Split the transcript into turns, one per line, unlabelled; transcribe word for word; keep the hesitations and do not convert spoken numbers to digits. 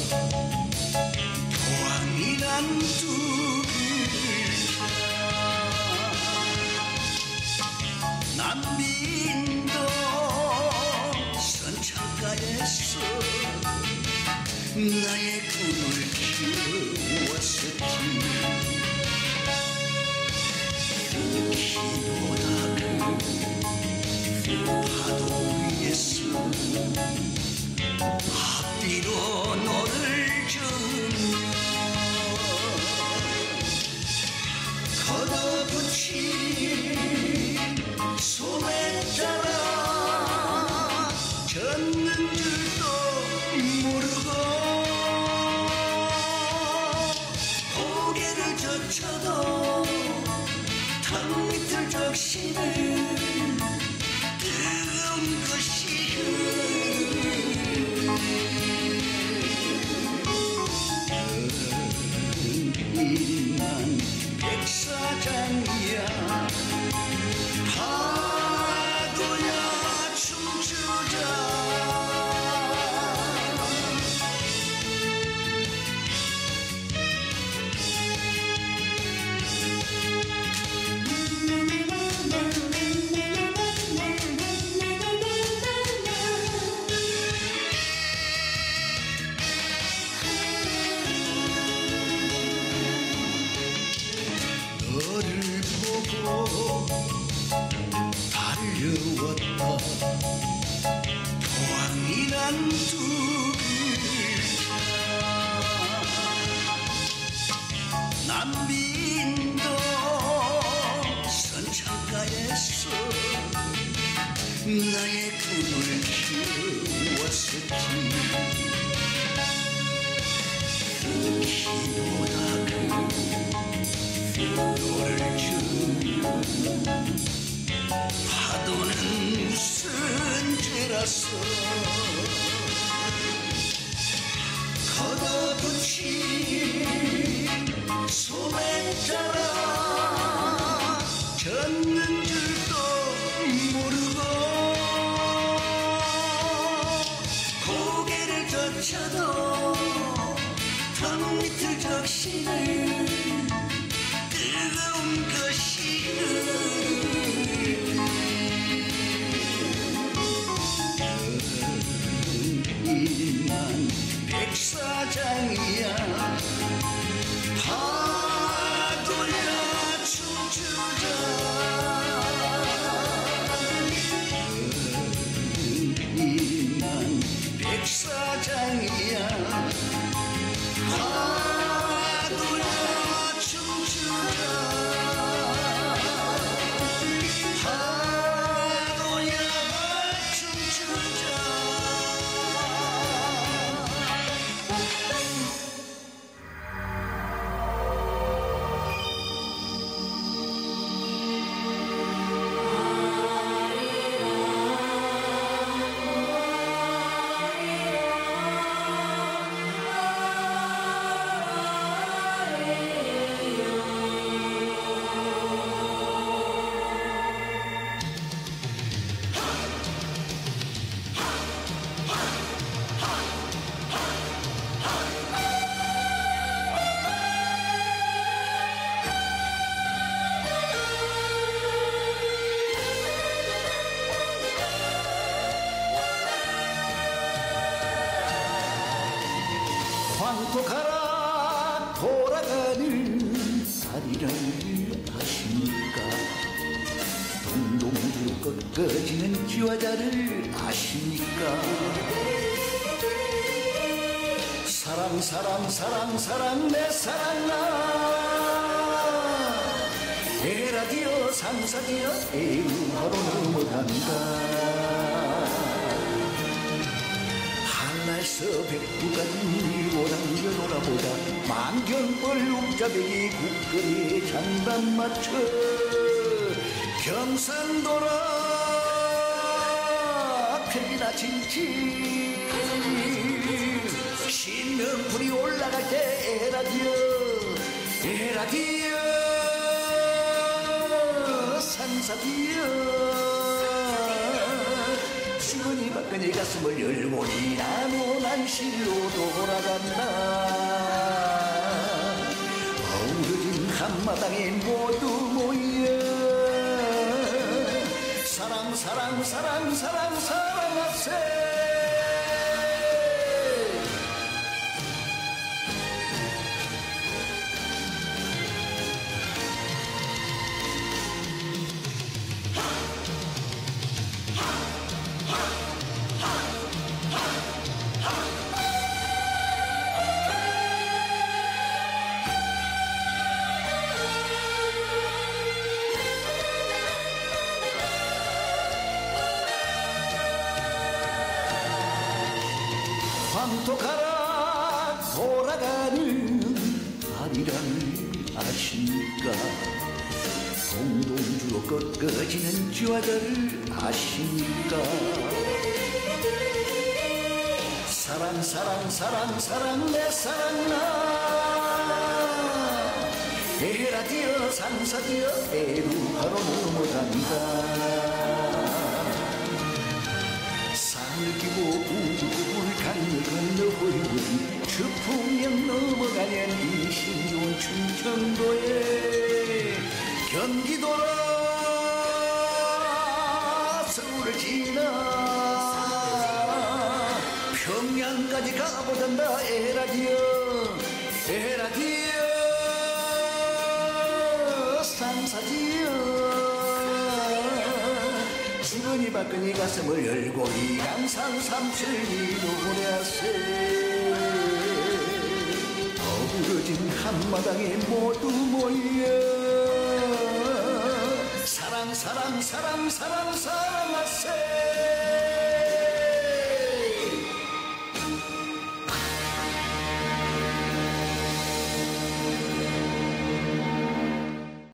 포항이란 두 글자 남빈도 선창가에서 나의 꿈을 키웠었지. 그 키보다 그 파도 위에서 앞뒤로 너를 저으며 걷어붙인 소매 따라 젖는 줄도 모르고 고개를 젖혀도 탕 밑을 적시는 뜨거운 것이 난 백사장이야 파도야 춤추자. 너를 보고 달려왔다. 포항이란 두 글자 남빈도 선창가에서 나의 꿈을 키웠었지. 그 키보다 그 너를 주며 파도는 무슨 죄라서 걷어붙인 소매 따라 젖는 줄도 모르고 고개를 젖혀도 탕 밑을 적시는 뜨거운 것이 난 백사장이야 파도야 춤추자. 난 백사장이야 파도야 춤추자. 파도야 춤추자.
황토 갈아 돌아가는 다리를 아십니까? 동동으로 꺾어지는 쥐와자를 아십니까? 사랑 사랑 사랑 사랑 내 사랑아 에라디오 상사디오 에우하로 넘어간다. 한날서 백두간 일고 당겨놀아보다 만경벌 옥자백이 국거리에 장단 맞춰 경산도라 편이나 진치 신명불이 올라갈 때 에라디오 에라디오 산사디오 시원이 바 박근혜 가슴을 열고 이나노난 실로 돌아간다. 어우러진 한마당에 모두 모여 사랑 사랑 사랑 사랑 사랑하세. 황토가라 돌아가는 아리랑을 아십니까? 공동주로 꺾어지는 쥐와들을 아십니까? 사랑 사랑 사랑 사랑 내 사랑 나 에라디어 상사디어 에루하로 넘어간다. 느끼고 우울한 강을 건너 보이고 추풍령 넘어가면 이신좋은 충청도에 경기도로 서울을 지나 평양까지 가보단다. 에라디어 에라디어 상사디어 주거니 박근혜 가슴을 열고 이강산 삼천리로 보내세. 어우러진 한마당에 모두 모여 사랑 사랑 사랑 사랑 사랑하세.